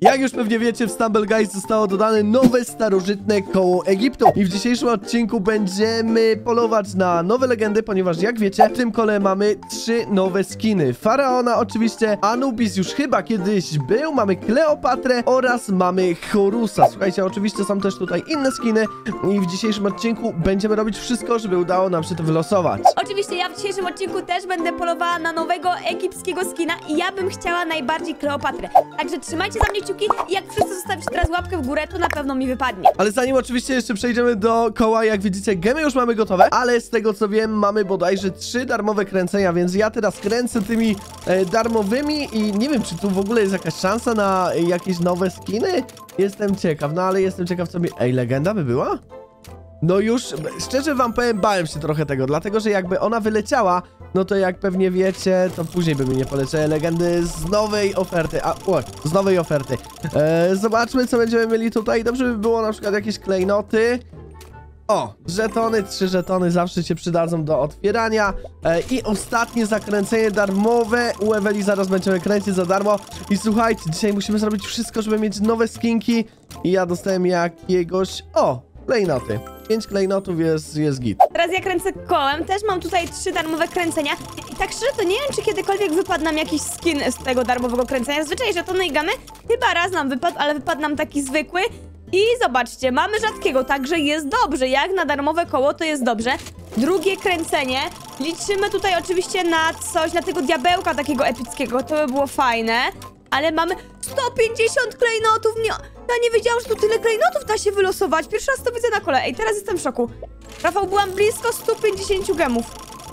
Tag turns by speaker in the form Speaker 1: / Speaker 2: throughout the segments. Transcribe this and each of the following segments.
Speaker 1: Jak już pewnie wiecie, w Stumble Guys zostało dodane nowe starożytne koło Egiptu. I w dzisiejszym odcinku będziemy polować na nowe legendy, ponieważ jak wiecie, w tym kole mamy 3 nowe skiny. Faraona oczywiście, Anubis już chyba kiedyś był, mamy Kleopatrę oraz mamy Horusa. Słuchajcie, oczywiście są też tutaj inne skiny i w dzisiejszym odcinku będziemy robić wszystko, żeby udało nam się to wylosować.
Speaker 2: Oczywiście ja w dzisiejszym odcinku też będę polowała na nowego egipskiego skina i ja bym chciała najbardziej Kleopatrę. Także trzymajcie za mnie kciuki i jak wszyscy zostawicie teraz łapkę w górę, to na pewno mi wypadnie.
Speaker 1: Ale zanim oczywiście jeszcze przejdziemy do koła, jak widzicie, gemy już mamy gotowe, ale z tego co wiem, mamy bodajże 3 darmowe kręcenia, więc ja teraz kręcę tymi darmowymi i nie wiem, czy tu w ogóle jest jakaś szansa na jakieś nowe skiny? Jestem ciekaw, no ale jestem ciekaw, co mi... Ej, legenda by była? No już, szczerze wam powiem, bałem się trochę tego, dlatego, że jakby ona wyleciała, no to jak pewnie wiecie, to później by mi nie poleciały legendy z nowej oferty, z nowej oferty. Zobaczmy, co będziemy mieli tutaj. Dobrze by było na przykład jakieś klejnoty. O, żetony, 3 żetony zawsze się przydadzą do otwierania. I ostatnie zakręcenie darmowe. U Eweli zaraz będziemy kręcić za darmo. I słuchajcie, dzisiaj musimy zrobić wszystko, żeby mieć nowe skinki. I ja dostałem jakiegoś... O, klejnoty. 5 klejnotów jest git.
Speaker 2: Teraz ja kręcę kołem, też mam tutaj 3 darmowe kręcenia i tak szczerze to nie wiem, czy kiedykolwiek wypadł nam jakiś skin z tego darmowego kręcenia. Zazwyczaj żetony i gamy chyba raz nam wypadł, ale wypadł nam taki zwykły. I zobaczcie, mamy rzadkiego, także jest dobrze, jak na darmowe koło to jest dobrze. Drugie kręcenie, liczymy tutaj oczywiście na coś, na tego diabełka takiego epickiego, to by było fajne. Ale mamy 150 klejnotów, ja nie wiedziałam, że tu tyle klejnotów da się wylosować. Pierwszy raz to widzę na kole. Ej, teraz jestem w szoku. Rafał, byłam blisko 150 gemów.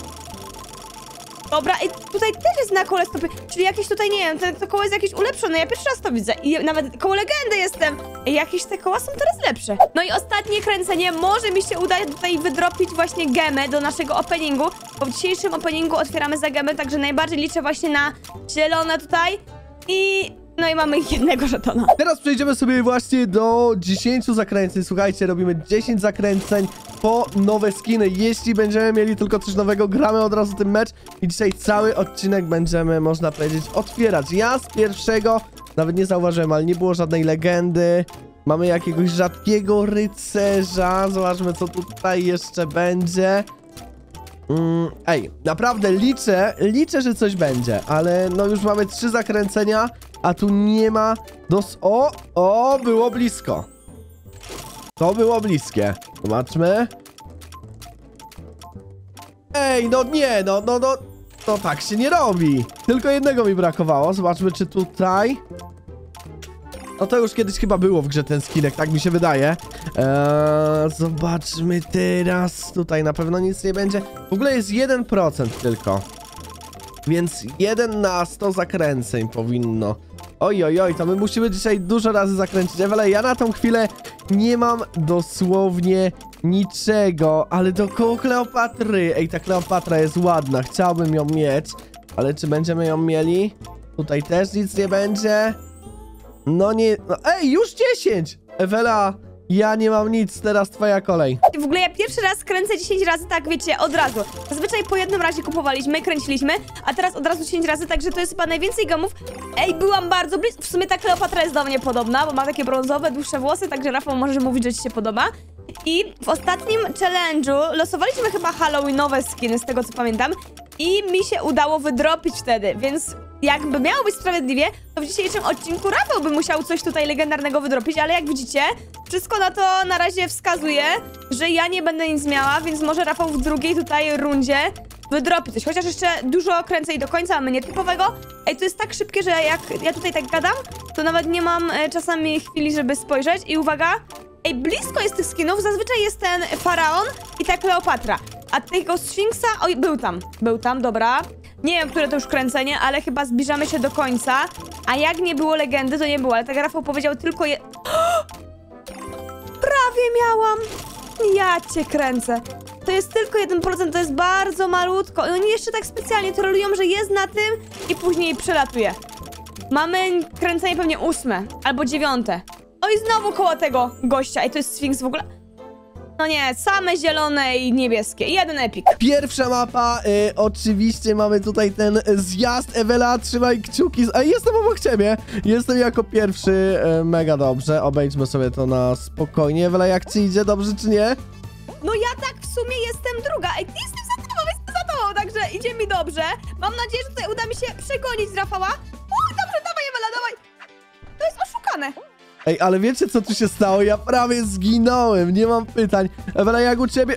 Speaker 2: Dobra, i tutaj też jest na kole 150, czyli jakieś tutaj, nie wiem, to koło jest jakieś ulepszone, ja pierwszy raz to widzę. I nawet koło legendy jestem. Ej, jakieś te koła są teraz lepsze. No i ostatnie kręcenie, może mi się uda tutaj wydropić właśnie gemę do naszego openingu, bo w dzisiejszym openingu otwieramy za gemy, także najbardziej liczę właśnie na zielone tutaj. No i mamy jednego żetona.
Speaker 1: Teraz przejdziemy sobie właśnie do 10 zakręceń. Słuchajcie, robimy 10 zakręceń po nowe skiny. Jeśli będziemy mieli tylko coś nowego, gramy od razu ten mecz i dzisiaj cały odcinek będziemy, można powiedzieć, otwierać. Ja z pierwszego nawet nie zauważyłem, ale nie było żadnej legendy. Mamy jakiegoś rzadkiego rycerza. Zobaczmy, co tutaj jeszcze będzie. Ej, naprawdę liczę, że coś będzie, ale no już mamy 3 zakręcenia, a tu nie ma O, było blisko. To było bliskie. Zobaczmy. Ej, no nie, no tak się nie robi. Tylko jednego mi brakowało. Zobaczmy, czy tutaj... No to już kiedyś chyba było w grze ten skinek, tak mi się wydaje. Zobaczmy teraz. Tutaj na pewno nic nie będzie. W ogóle jest 1% tylko. Więc 1 na 100 zakręceń powinno. Oj, to my musimy dzisiaj dużo razy zakręcić. Ewele, ja na tą chwilę nie mam dosłownie niczego. Ale dookoło Kleopatry. Ej, ta Kleopatra jest ładna. Chciałbym ją mieć. Ale czy będziemy ją mieli? Tutaj też nic nie będzie. No nie... No, ej, już 10! Ewela, ja nie mam nic, teraz twoja kolej.
Speaker 2: W ogóle ja pierwszy raz kręcę 10 razy, tak wiecie, od razu. Zazwyczaj po jednym razie kupowaliśmy, kręciliśmy, a teraz od razu 10 razy, także to jest chyba najwięcej gemów. Ej, byłam bardzo blisko. W sumie ta Kleopatra jest do mnie podobna, bo ma takie brązowe, dłuższe włosy, także Rafał może mówić, że ci się podoba. I w ostatnim challenge'u losowaliśmy chyba halloweenowe skiny, z tego co pamiętam. I mi się udało wydropić wtedy, więc jakby miało być sprawiedliwie, to w dzisiejszym odcinku Rafał by musiał coś tutaj legendarnego wydropić, ale jak widzicie, wszystko na to na razie wskazuje, że ja nie będę nic miała, więc może Rafał w drugiej tutaj rundzie wydropi coś. Chociaż jeszcze dużo kręcę i do końca mamy nietypowego. Ej, to jest tak szybkie, że jak ja tutaj tak gadam, to nawet nie mam czasami chwili, żeby spojrzeć. I uwaga, ej, blisko jest tych skinów, zazwyczaj jest ten faraon i ta Kleopatra. A tego Sfinksa, oj, był tam, dobra. Nie wiem, które to już kręcenie, ale chyba zbliżamy się do końca. A jak nie było legendy, to nie było, ale tak Rafał powiedział tylko Prawie miałam! Ja cię kręcę. To jest tylko 1%, to jest bardzo malutko. I oni jeszcze tak specjalnie trolują, że jest na tym i później przelatuje. Mamy kręcenie pewnie 8 albo 9. Oj, znowu koło tego gościa. Ej, to jest Sfinks w ogóle. No nie, same zielone i niebieskie. Jeden epik.
Speaker 1: Pierwsza mapa, oczywiście mamy tutaj ten zjazd. Ewela, trzymaj kciuki. A jestem obok ciebie. Jestem jako pierwszy. Mega dobrze. Obejdźmy sobie to na spokojnie. Ewela, jak ci idzie? Dobrze czy nie?
Speaker 2: No ja tak w sumie jestem druga. Ej, jestem za tobą, także idzie mi dobrze. Mam nadzieję, że tutaj uda mi się przegonić Rafała. Dobrze, dawaj Ewela, dawaj. To jest oszukane.
Speaker 1: Ej, ale wiecie co tu się stało? Ja prawie zginąłem, nie mam pytań. Ewela, jak u ciebie?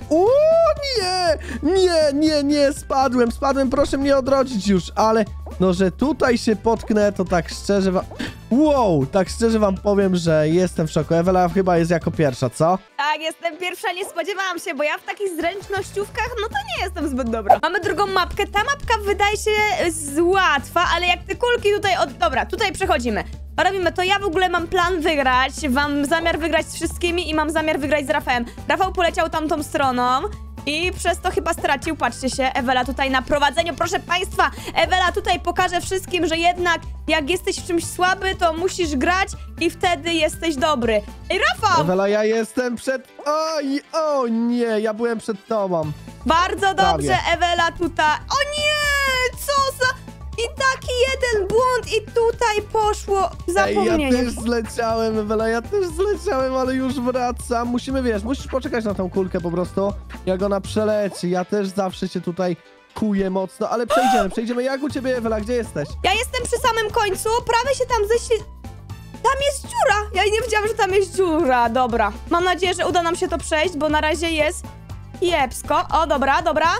Speaker 1: Nie, spadłem, proszę mnie odrodzić już, ale no, że tutaj się potknę, to tak szczerze wam... Wow, tak szczerze wam powiem, że jestem w szoku. Ewela chyba jest jako pierwsza, co?
Speaker 2: Tak, jestem pierwsza, nie spodziewałam się, bo ja w takich zręcznościówkach, no to nie jestem zbyt dobra. Mamy drugą mapkę, ta mapka wydaje się łatwa, ale jak te kulki tutaj... Dobra, tutaj przechodzimy. Robimy to, ja w ogóle mam plan wygrać, mam zamiar wygrać z wszystkimi i mam zamiar wygrać z Rafałem. Rafał poleciał tamtą stroną i przez to chyba stracił, patrzcie się, Ewela tutaj na prowadzeniu, proszę państwa, Ewela tutaj pokaże wszystkim, że jednak jak jesteś w czymś słaby, to musisz grać i wtedy jesteś dobry. Ej, Rafał!
Speaker 1: Ewela, ja jestem przed... Oj, o nie, ja byłem przed tobą.
Speaker 2: Bardzo dobrze,
Speaker 1: Prawie.
Speaker 2: Ewela tutaj. O nie! Co za... I taki jeden błąd i tutaj poszło zapomnienie.
Speaker 1: Ej, ja też zleciałem, Ewela, ale już wracam. Musimy, wiesz, musisz poczekać na tą kulkę po prostu, jak ona przeleci. Ja też zawsze się tutaj kuję mocno, ale przejdziemy. Jak u ciebie, Ewela, gdzie jesteś?
Speaker 2: Ja jestem przy samym końcu, prawie się tam ześli... Tam jest dziura! Ja nie wiedziałam, że tam jest dziura. Dobra. Mam nadzieję, że uda nam się to przejść, bo na razie jest kiepsko. O, dobra.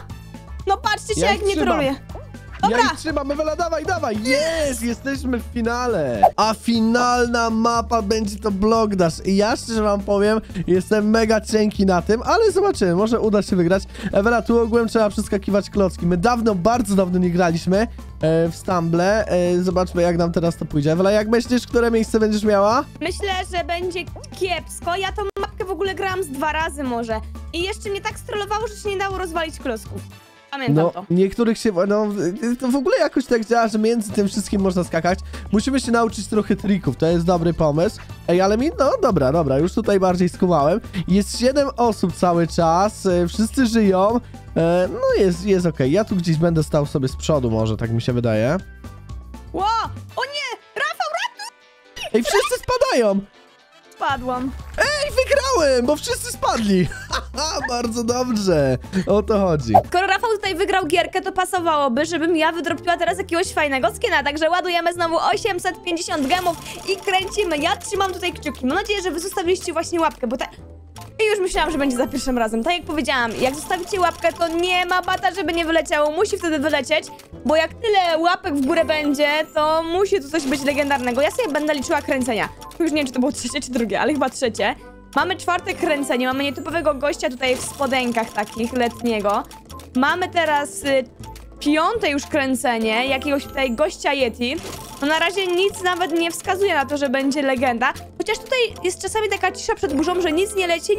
Speaker 2: No patrzcie się,
Speaker 1: Ja
Speaker 2: jak
Speaker 1: ich
Speaker 2: mnie
Speaker 1: trzymam.
Speaker 2: troluje. Dobra.
Speaker 1: Ja ich trzymam, Ewela, dawaj! Jest! Jesteśmy w finale! A finalna mapa będzie to Block Dash. I ja szczerze wam powiem, jestem mega cienki na tym, ale zobaczymy, może uda się wygrać. Ewela, tu ogółem trzeba przeskakiwać klocki. My bardzo dawno nie graliśmy w Stumble. Zobaczmy, jak nam teraz to pójdzie. Ewela, jak myślisz, które miejsce będziesz miała?
Speaker 2: Myślę, że będzie kiepsko. Ja tą mapkę w ogóle grałam z 2 razy może. I jeszcze mnie tak strollowało, że się nie dało rozwalić klocków. Pamiętam
Speaker 1: No,
Speaker 2: to.
Speaker 1: niektórych się, no, to w ogóle jakoś tak działa, że między tym wszystkim można skakać. Musimy się nauczyć trochę trików, to jest dobry pomysł. Ej, ale no dobra, już tutaj bardziej skumałem. Jest 7 osób cały czas, wszyscy żyją. No jest okej. Ja tu gdzieś będę stał sobie z przodu może, tak mi się wydaje.
Speaker 2: Ło! O nie! Rafał, ratuj!
Speaker 1: Ej, wszyscy spadają!
Speaker 2: Spadłam.
Speaker 1: Ej, wygrałem, bo wszyscy spadli! Haha, bardzo dobrze, o to chodzi.
Speaker 2: Skoro Rafał tutaj wygrał gierkę, to pasowałoby, żebym ja wydropiła teraz jakiegoś fajnego skina, także ładujemy znowu 850 gemów i kręcimy. Ja trzymam tutaj kciuki. Mam nadzieję, że wy zostawiliście właśnie łapkę, bo I już myślałam, że będzie za pierwszym razem. Tak jak powiedziałam, jak zostawicie łapkę, to nie ma bata, żeby nie wyleciało. Musi wtedy wylecieć, bo jak tyle łapek w górę będzie, to musi tu coś być legendarnego. Ja sobie będę liczyła kręcenia. Już nie wiem, czy to było trzecie, czy drugie, ale chyba trzecie. Mamy 4. kręcenie, mamy nietypowego gościa tutaj w spodenkach takich, letniego. Mamy teraz 5. już kręcenie, jakiegoś tutaj gościa Yeti. No na razie nic nawet nie wskazuje na to, że będzie legenda. Chociaż tutaj jest czasami taka cisza przed burzą, że nic nie leci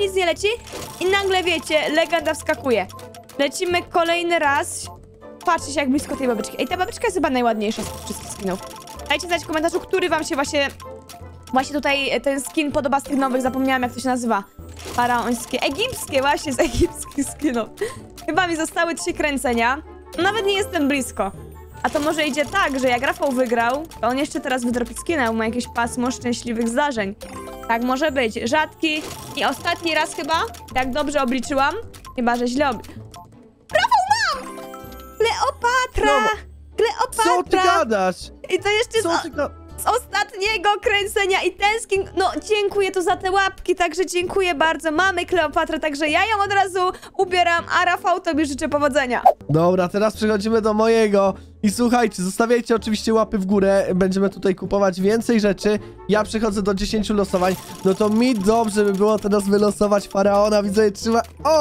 Speaker 2: i nagle wiecie, legenda wskakuje. Lecimy kolejny raz. Patrzcie się jak blisko tej babeczki. Ej, ta babeczka jest chyba najładniejsza z tych wszystkich skinów. Dajcie znać w komentarzu, który wam się właśnie tutaj ten skin podoba z tych nowych, zapomniałam jak to się nazywa. Faraońskie, egipskie, właśnie z egipskich skinów. Chyba mi zostały 3 kręcenia. Nawet nie jestem blisko. A to może idzie tak, że jak Rafał wygrał, to on jeszcze teraz wydropi skina, ma jakieś pasmo szczęśliwych zdarzeń. Tak może być. Rzadki i ostatni raz chyba, jak dobrze obliczyłam, chyba że źle Rafał, mam! Kleopatra!
Speaker 1: No,
Speaker 2: Kleopatra!
Speaker 1: co ty gadasz?
Speaker 2: I to jeszcze z ostatniego kręcenia i ten skin, no dziękuję tu za te łapki, także dziękuję bardzo, mamy Kleopatrę, także ja ją od razu ubieram, a Rafał tobie życzę powodzenia.
Speaker 1: Dobra, teraz przechodzimy do mojego i słuchajcie, zostawiajcie oczywiście łapy w górę, będziemy tutaj kupować więcej rzeczy, ja przechodzę do 10 losowań, no to mi dobrze by było teraz wylosować Faraona, widzę, trzyma...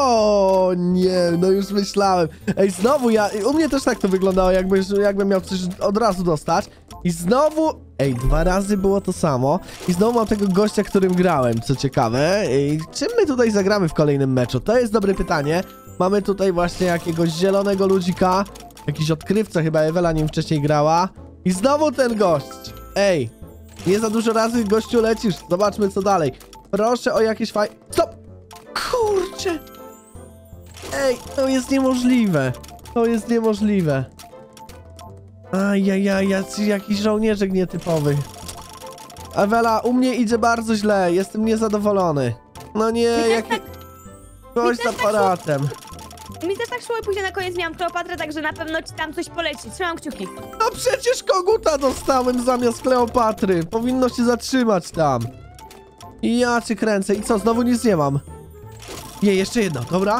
Speaker 1: O nie, no już myślałem. Ej, znowu u mnie też tak to wyglądało, jakbym miał coś od razu dostać i znowu... Ej, 2 razy było to samo i znowu mam tego gościa, którym grałem, co ciekawe. Ej, czym my tutaj zagramy w kolejnym meczu? To jest dobre pytanie. Mamy tutaj właśnie jakiegoś zielonego ludzika, jakiś odkrywca, chyba Ewela nim wcześniej grała. I znowu ten gość. Ej, nie za dużo razy gościu lecisz, zobaczmy co dalej. Proszę o jakieś Stop! Kurczę. Ej, to jest niemożliwe. To jest niemożliwe. Ajajaj, jakiś żołnierzek nietypowy. Ewela, u mnie idzie bardzo źle. Jestem niezadowolony. No nie, jaki... Coś z aparatem.
Speaker 2: Mi też tak szło i później na koniec miałam Kleopatrę, także na pewno ci tam coś poleci. Trzymam kciuki.
Speaker 1: No przecież koguta dostałem zamiast Kleopatry. Powinno się zatrzymać tam. I ja cię kręcę. I co, znowu nic nie mam? Nie, jeszcze jedno, dobra?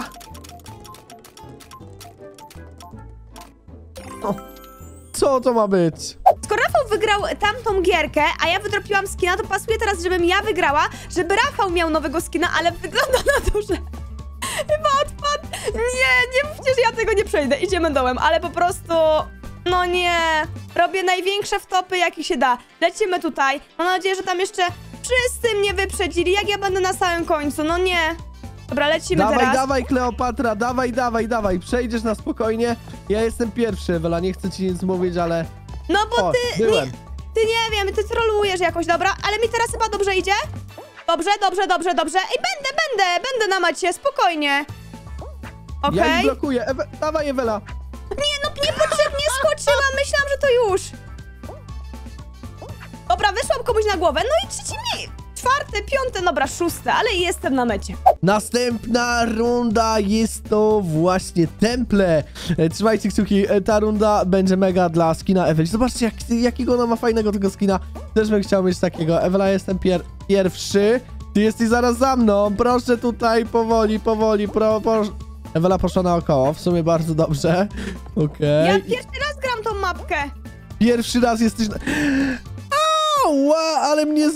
Speaker 1: O, co to ma być?
Speaker 2: Skoro Rafał wygrał tamtą gierkę, a ja wydropiłam skina, to pasuje teraz, żebym ja wygrała, żeby Rafał miał nowego skina, ale wygląda na to, że chyba odpadł. Nie mówcie, że ja tego nie przejdę. Idziemy dołem, ale po prostu... No nie. Robię największe wtopy, jakie się da. Lecimy tutaj. Mam nadzieję, że tam jeszcze wszyscy mnie wyprzedzili, jak ja będę na samym końcu. No nie. Dobra, lecimy
Speaker 1: Dawaj,
Speaker 2: teraz.
Speaker 1: dawaj, Kleopatra, dawaj. Przejdziesz na spokojnie. Ja jestem pierwszy, Ewela, nie chcę ci nic mówić, ale...
Speaker 2: No bo
Speaker 1: O,
Speaker 2: ty...
Speaker 1: byłem.
Speaker 2: Ty nie wiem, ty trolujesz jakoś, dobra? Ale mi teraz chyba dobrze idzie? Dobrze. Ej, będę na macie, spokojnie. Okej.
Speaker 1: Ja ich blokuję. Dawaj, Ewela.
Speaker 2: Nie, no niepotrzebnie skoczyłam, myślałam, że to już. Dobra, wyszłam komuś na głowę, no i trzeci mniej. Czwarte, piąte, dobra, szóste, ale jestem na mecie.
Speaker 1: Następna runda jest to właśnie Temple. Trzymajcie kciuki, ta runda będzie mega dla skina Eweli. Zobaczcie, jakiego ona ma fajnego tego skina. Też bym chciał mieć takiego. Ewela, jestem pierwszy. Ty jesteś zaraz za mną. Proszę tutaj, powoli. Ewela poszła naokoło, w sumie bardzo dobrze. Okej.
Speaker 2: Ja pierwszy raz gram tą mapkę.
Speaker 1: Pierwszy raz jesteś na... Ała, ale mnie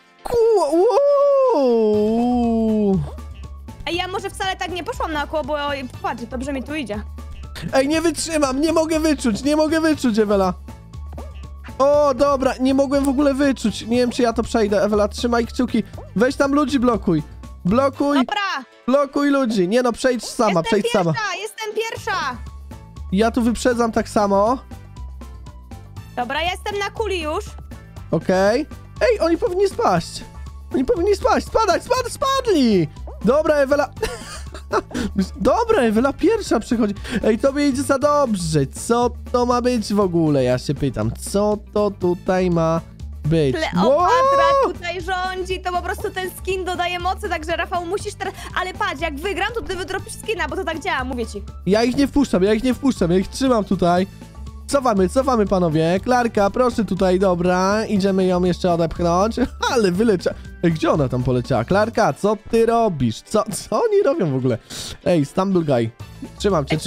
Speaker 2: Ej, ja może wcale tak nie poszłam naokoło, bo patrz, dobrze mi tu idzie.
Speaker 1: Ej, nie wytrzymam, nie mogę wyczuć, Ewela. O, dobra, nie mogłem w ogóle wyczuć. Nie wiem, czy ja to przejdę, Ewela, trzymaj kciuki. Weź tam ludzi, blokuj.
Speaker 2: Dobra.
Speaker 1: Blokuj ludzi. Nie no, przejdź sama.
Speaker 2: Jestem pierwsza.
Speaker 1: Ja tu wyprzedzam tak samo.
Speaker 2: Dobra, jestem na kuli już.
Speaker 1: Okej. Ej, oni powinni spaść. Spadli. Dobra, Ewela. Dobra, Ewela pierwsza przychodzi. Ej, tobie idzie za dobrze. Co to ma być w ogóle? Ja się pytam, co to tutaj ma być?
Speaker 2: Kleopatra tutaj rządzi, to po prostu ten skin dodaje mocy, także Rafał musisz teraz... Ale patrz, jak wygram, to ty wydropisz skina, bo to tak działa, mówię ci.
Speaker 1: Ja ich nie wpuszczam, ja ich trzymam tutaj. Cofamy, panowie. Klarka, proszę tutaj, dobra. Idziemy ją jeszcze odepchnąć. Ale wyleciała. Ej, gdzie ona tam poleciała? Klarka, co ty robisz? Co oni robią w ogóle? Ej, Stumble Guy. Trzymam cię.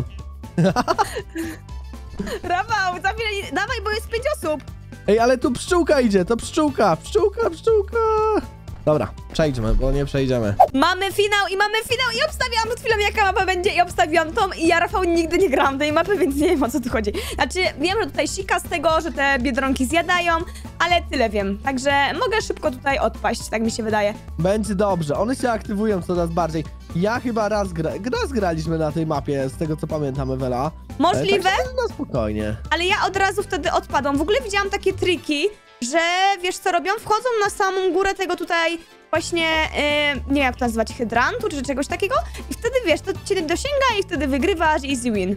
Speaker 2: Rafał, za chwilę... Dawaj, bo jest 5 osób.
Speaker 1: Ej, ale tu pszczółka idzie, to pszczółka. Dobra, przejdźmy, bo nie przejdziemy.
Speaker 2: Mamy finał i obstawiałam przed chwilą, jaka mapa będzie i obstawiłam tą i ja, Rafał, nigdy nie grałam tej mapy, więc nie wiem, o co tu chodzi. Znaczy, wiem, że tutaj sika z tego, że te biedronki zjadają, ale tyle wiem. Także mogę szybko tutaj odpaść, tak mi się wydaje.
Speaker 1: Będzie dobrze, one się aktywują coraz bardziej. Ja chyba raz graliśmy na tej mapie, z tego co pamiętam, Ewela.
Speaker 2: Możliwe,
Speaker 1: Tak, no spokojnie.
Speaker 2: ale ja od razu wtedy odpadłam. W ogóle widziałam takie triki, że wiesz co robią? Wchodzą na samą górę tego tutaj właśnie, nie wiem jak to nazywać, hydrantu czy czegoś takiego i wtedy wiesz, to cię dosięga i wtedy wygrywasz, easy win.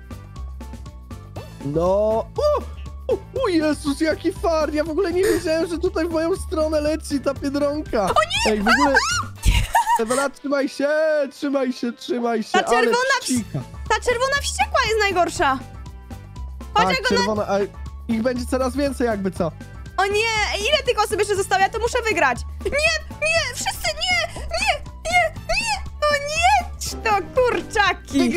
Speaker 1: No... O Jezus, jaki fart! Ja w ogóle nie wiedziałem, że tutaj w moją stronę leci ta biedronka. O nie! Ej, w ogóle... Ewela, trzymaj się!
Speaker 2: Ta czerwona wściekła jest najgorsza. Patrz,
Speaker 1: Tak,
Speaker 2: jak ona...
Speaker 1: czerwona, a ich będzie coraz więcej jakby co.
Speaker 2: O nie! Ile tych osób jeszcze zostało? Ja to muszę wygrać! Nie! Wszyscy nie! No nie! To kurczaki!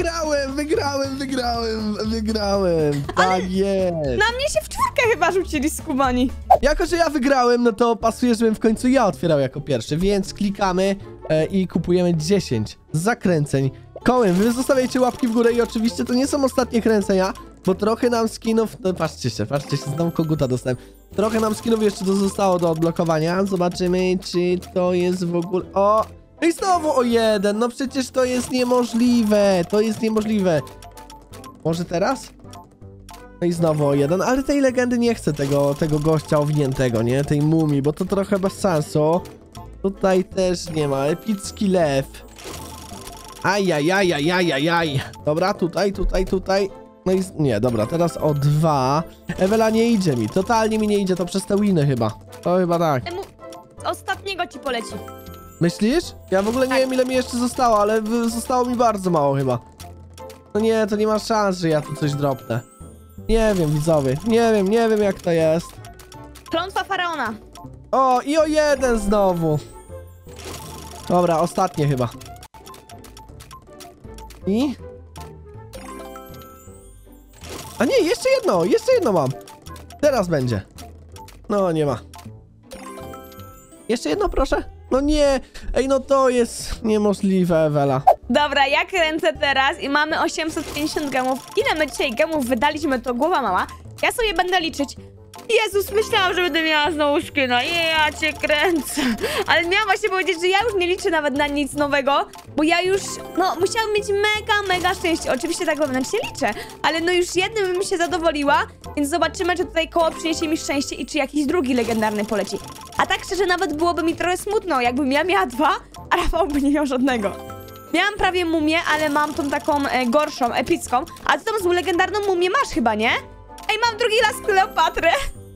Speaker 1: Wygrałem! Tak jest!
Speaker 2: Na mnie się w czwórkę chyba rzucili skubani.
Speaker 1: Jako, że ja wygrałem, no to pasuje, żebym w końcu ja otwierał jako pierwszy, więc klikamy i kupujemy 10 zakręceń kołem. Wy zostawiajcie łapki w górę i oczywiście to nie są ostatnie kręcenia, bo trochę nam skinów... No, patrzcie się, znowu koguta dostałem. Trochę nam skinów jeszcze zostało do odblokowania. Zobaczymy, czy to jest w ogóle... O! I znowu o 1! No przecież to jest niemożliwe! Może teraz? No i znowu o 1, ale tej legendy nie chcę tego gościa owiniętego, nie? Tej mumii, bo to trochę bez sensu. Tutaj też nie ma. Epicki lew. Ajajajajajajaj. Dobra, tutaj. No i nie, dobra, teraz o 2. Ewela nie idzie mi. Totalnie mi nie idzie, to przez te winy chyba. To chyba tak.
Speaker 2: Z ostatniego ci poleci.
Speaker 1: Myślisz? Ja w ogóle nie wiem, ile mi jeszcze zostało, ale zostało mi bardzo mało chyba. No nie, to nie ma szans, że ja tu coś dropnę. Nie wiem, widzowie. Nie wiem jak to jest.
Speaker 2: Klątwa faraona.
Speaker 1: O, i o 1 znowu. Dobra, ostatnie chyba. I? A nie, jeszcze jedno mam. Teraz będzie. No, nie ma. Jeszcze jedno, proszę. No nie, ej, no to jest niemożliwe, Ewela.
Speaker 2: Dobra, ja kręcę teraz i mamy 850 gemów. Ile my dzisiaj gemów wydaliśmy, to głowa mała. Ja sobie będę liczyć. Jezus, myślałam, że będę miała znowu skina. Ja cię kręcę. Ale miałam właśnie powiedzieć, że ja już nie liczę nawet na nic nowego, bo ja już, no, musiałam mieć mega szczęście. Oczywiście tak wewnętrznie liczę, ale no już jednym bym się zadowoliła, więc zobaczymy, czy tutaj koło przyniesie mi szczęście i czy jakiś drugi legendarny poleci. A tak szczerze, nawet byłoby mi trochę smutno, jakbym ja miała 2, a Rafał by nie miał żadnego. Miałam prawie mumię, ale mam tą taką gorszą, epicką. A ty tą legendarną mumię masz chyba, nie? Ej, mam drugi raz Kleopatrę.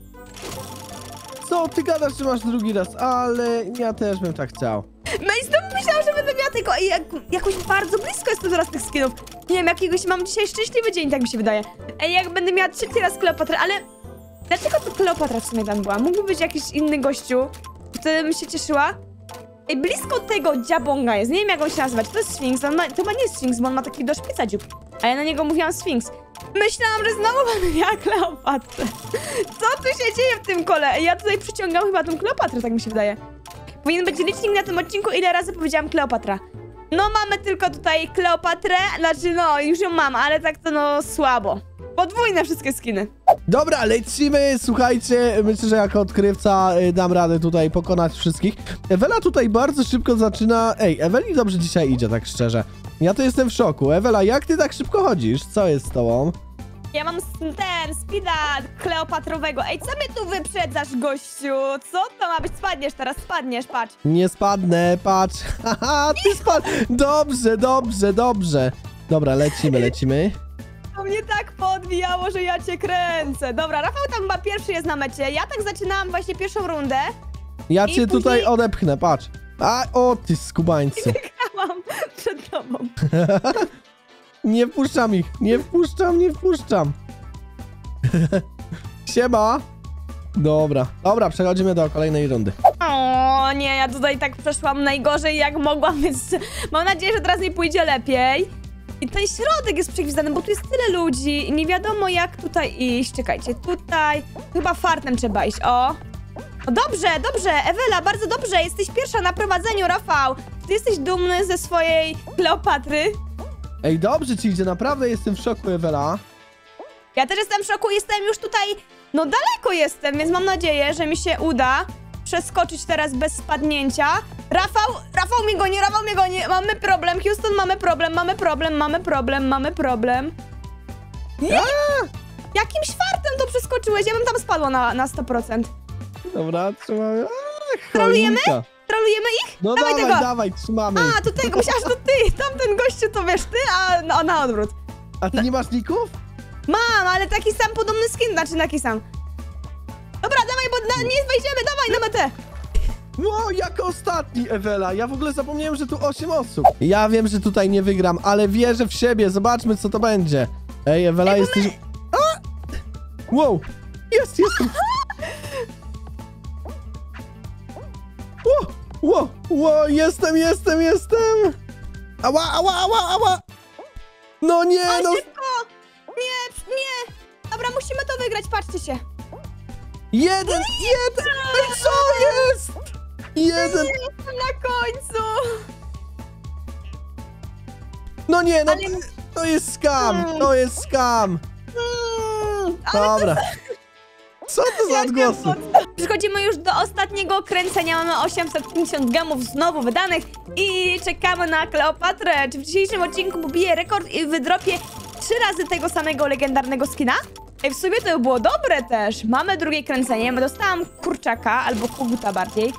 Speaker 1: Co, ty gadasz, że masz drugi raz, ale ja też bym tak chciał.
Speaker 2: No i znowu myślałam, że będę miała tylko jakoś bardzo blisko jest to zaraz tych skinów. Nie wiem, jakiegoś mam dzisiaj szczęśliwy dzień, tak mi się wydaje. Ej, jak będę miała trzeci raz Kleopatrę, ale dlaczego to Kleopatra w sumie tam była? Mógłby być jakiś inny gościu, wtedy bym się cieszyła. Ej, blisko tego dziabonga jest, nie wiem jak on się nazywać, to jest Sfinks, to chyba nie jest Sfinks, bo on ma taki do szpica dziób. A ja na niego mówiłam Sfinks. Myślałam, że znowu będę miała Kleopatrę. Co tu się dzieje w tym kole? Ej, ja tutaj przyciągam chyba tą Kleopatrę, tak mi się wydaje. Powinien być licznik na tym odcinku, ile razy powiedziałam Kleopatra. No mamy tylko tutaj Kleopatrę, znaczy no już ją mam, ale tak to no słabo. Podwójne wszystkie skiny.
Speaker 1: Dobra, lecimy, słuchajcie, myślę, że jako odkrywca dam radę tutaj pokonać wszystkich. Ewela tutaj bardzo szybko zaczyna... Ej, Eweli dobrze dzisiaj idzie, tak szczerze. Ja to jestem w szoku. Ewela, jak ty tak szybko chodzisz? Co jest z tobą?
Speaker 2: Ja mam ten speeda kleopatrowego. Ej, co mnie tu wyprzedzasz, gościu? Co to ma być? Spadniesz teraz, spadniesz, patrz.
Speaker 1: Nie spadnę, patrz. Haha, ty spadł. Dobrze. Dobra, lecimy.
Speaker 2: To mnie tak podbijało, że ja cię kręcę. Dobra, Rafał tam chyba pierwszy jest na mecie. Ja tak zaczynałam właśnie pierwszą rundę.
Speaker 1: Ja
Speaker 2: I
Speaker 1: cię
Speaker 2: później-
Speaker 1: tutaj odepchnę, patrz. A, o ty skubańcu.
Speaker 2: Wygrałam przed tobą.
Speaker 1: Nie wpuszczam ich, nie wpuszczam. Siema. Dobra, przechodzimy do kolejnej rundy.
Speaker 2: O nie, ja tutaj tak przeszłam najgorzej jak mogłam, więc mam nadzieję, że teraz mi pójdzie lepiej. I ten środek jest przegwizdany, bo tu jest tyle ludzi i nie wiadomo jak tutaj iść. Czekajcie, tutaj chyba fartem trzeba iść, o. O, dobrze, Ewela, bardzo dobrze, jesteś pierwsza na prowadzeniu, Rafał. Ty jesteś dumny ze swojej Kleopatry.
Speaker 1: Ej, dobrze ci idzie, naprawdę jestem w szoku, Ewela.
Speaker 2: Ja też jestem w szoku, jestem już tutaj, no daleko jestem, więc mam nadzieję, że mi się uda przeskoczyć teraz bez spadnięcia. Rafał mnie goni, mamy problem, Houston, mamy problem. Nie! Jakimś fartem to przeskoczyłeś, ja bym tam spadła na 100%.
Speaker 1: Dobra, trzymamy.
Speaker 2: Trolujemy?
Speaker 1: choinka.
Speaker 2: Trolujemy ich?
Speaker 1: No
Speaker 2: Dawaj tego.
Speaker 1: dawaj, trzymamy.
Speaker 2: A, to tego, myślałam, że to ty, tamten gościu to wiesz ty, a na odwrót.
Speaker 1: A ty nie masz ników?
Speaker 2: Mam, ale taki sam podobny skin, znaczy taki sam. Dobra, dawaj, bo nie wejdziemy, dawaj na metę.
Speaker 1: No, jako ostatni, Ewela. Ja w ogóle zapomniałem, że tu 8 osób. Ja wiem, że tutaj nie wygram, ale wierzę w siebie. Zobaczmy, co to będzie. Ej, Ewela, jesteś... A! Wow! Jestem! Wow! Jestem! Ała! No nie,
Speaker 2: O,
Speaker 1: no...
Speaker 2: szybko! Nie! Dobra, musimy to wygrać, patrzcie się.
Speaker 1: Jeden! Ej, co jest? Jeden!
Speaker 2: Jestem na końcu.
Speaker 1: No nie, no...
Speaker 2: Ale-
Speaker 1: To jest skam!
Speaker 2: Ale
Speaker 1: Dobra. Co to za odgłosy?
Speaker 2: Przechodzimy już do ostatniego kręcenia. Mamy 850 gemów znowu wydanych i czekamy na Kleopatrę. Czy w dzisiejszym odcinku pobije rekord i wydropie 3 razy tego samego legendarnego skina? Ej, w sumie to by było dobre też. Mamy drugie kręcenie. Dostałam kurczaka albo koguta bardziej.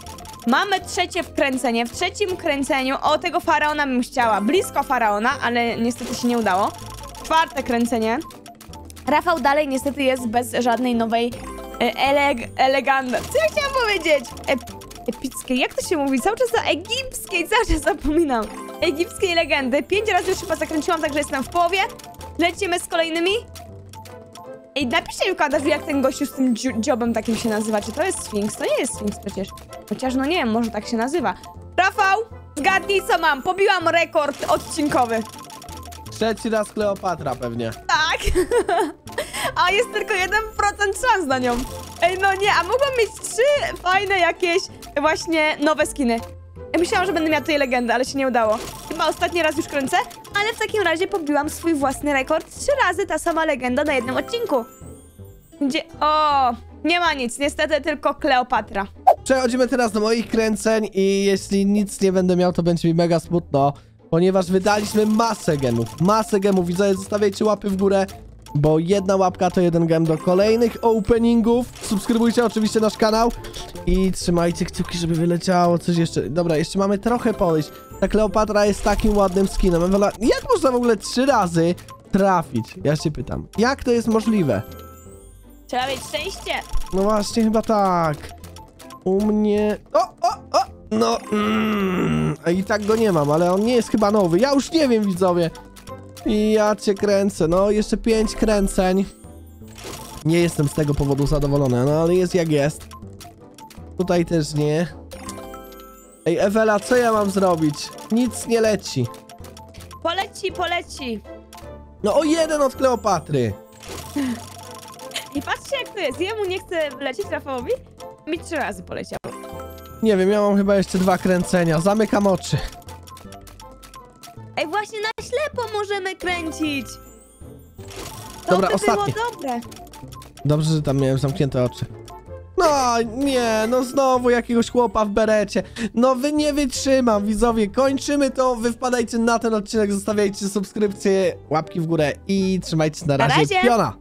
Speaker 2: Mamy trzecie wkręcenie. W trzecim kręceniu o tego faraona bym chciała. Blisko faraona, ale niestety się nie udało. Czwarte kręcenie. Rafał dalej niestety jest bez żadnej nowej elegandy. Co ja chciałam powiedzieć? Epickiej. Jak to się mówi? Cały czas na egipskiej. Cały czas zapominam. Egipskiej legendy. 5 razy już chyba zakręciłam, także jestem w połowie. Lecimy z kolejnymi. Ej, napiszcie mi w komentarzu, jak ten gościu z tym dziobem takim się nazywa. Czy to jest Sfinks? To nie jest Sfinks przecież. Chociaż, no nie wiem, może tak się nazywa. Rafał, zgadnij co mam. Pobiłam rekord odcinkowy.
Speaker 1: Trzeci raz Kleopatra pewnie.
Speaker 2: Tak. A jest tylko 1% szans na nią. Ej, no nie, a mogłam mieć 3 fajne jakieś właśnie nowe skiny. Ja myślałam, że będę miała tutaj legendę, ale się nie udało. Chyba ostatni raz już kręcę, ale w takim razie pobiłam swój własny rekord. 3 razy ta sama legenda na jednym odcinku. Gdzie... O, nie ma nic, niestety tylko Kleopatra.
Speaker 1: Przechodzimy teraz do moich kręceń i jeśli nic nie będę miał, to będzie mi mega smutno, ponieważ wydaliśmy masę gemów. Masę gemów, widzowie, zostawiajcie łapy w górę, bo jedna łapka to 1 gem do kolejnych openingów. Subskrybujcie oczywiście nasz kanał i trzymajcie kciuki, żeby wyleciało coś jeszcze. Dobra, jeszcze mamy trochę podejść. Ta Kleopatra jest takim ładnym skinem. Ewela, jak można w ogóle 3 razy trafić? Ja się pytam, jak to jest możliwe?
Speaker 2: Trzeba mieć szczęście.
Speaker 1: No właśnie, chyba tak. U mnie... O! No, i tak go nie mam, ale on nie jest chyba nowy. Ja już nie wiem, widzowie. I ja cię kręcę. No, jeszcze 5 kręceń. Nie jestem z tego powodu zadowolony, no ale jest jak jest. Tutaj też nie. Ej, Ewela, co ja mam zrobić? Nic nie leci.
Speaker 2: Poleci.
Speaker 1: No, o 1 od Kleopatry.
Speaker 2: I patrzcie, jak to jest. Jemu nie chce lecieć, Rafałowi. Mi 3 razy poleciał.
Speaker 1: Nie wiem, ja mam chyba jeszcze 2 kręcenia. Zamykam oczy.
Speaker 2: Ej, właśnie na ślepo możemy kręcić. To
Speaker 1: Dobra,
Speaker 2: by
Speaker 1: ostatnie.
Speaker 2: było dobre.
Speaker 1: Dobrze, że tam miałem zamknięte oczy. No, nie, no znowu jakiegoś chłopa w berecie. No wy nie wytrzymam, widzowie. Kończymy to, wy wpadajcie na ten odcinek, zostawiajcie subskrypcję, łapki w górę i trzymajcie się na razie.
Speaker 2: razie.
Speaker 1: Piona!